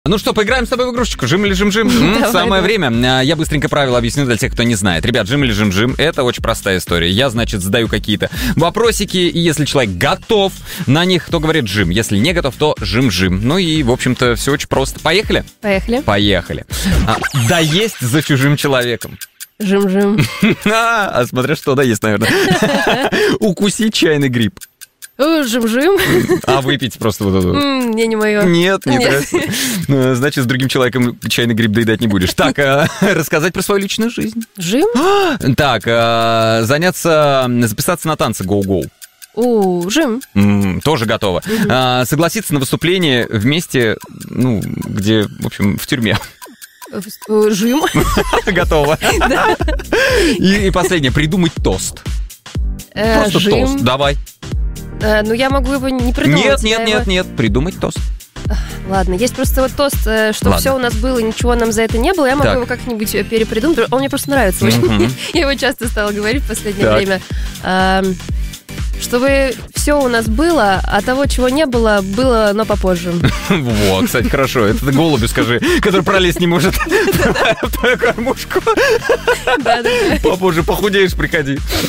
Ну что, поиграем с тобой в игрушечку? Жим или жим-жим? Самое время. Я быстренько правила объясню для тех, кто не знает. Ребят, жим или жим-жим — это очень простая история. Я, значит, задаю какие-то вопросики, и если человек готов на них, то говорит жим. Если не готов, то жим-жим. Ну и, в общем-то, все очень просто. Поехали? Поехали. Да есть за чужим человеком. Жим-жим. Смотря что да есть, наверное. Укусить чайный гриб. Жим-жим. А выпить просто вот это? Мне не мое. Нет, не нравится. Значит, с другим человеком чайный гриб доедать не будешь. Так, рассказать про свою личную жизнь. Жим? Так, записаться на танцы гоу-гоу. Жим. Тоже готово. Согласиться на выступление вместе, где, в общем, в тюрьме. Жим. Готово. И последнее, придумать тост. Просто тост, давай. Ну, я могу его не придумать. Нет, придумать тост. Ладно, есть просто вот тост, что все у нас было, и ничего нам за это не было. Я могу его как-нибудь перепридумать. Он мне просто нравится очень. Я его часто стала говорить в последнее время. Чтобы все у нас было, а того, чего не было, было, но попозже. Вот, кстати, хорошо. Это ты голубю скажи, который пролезть не может в твою кормушку. Попозже похудеешь, приходи.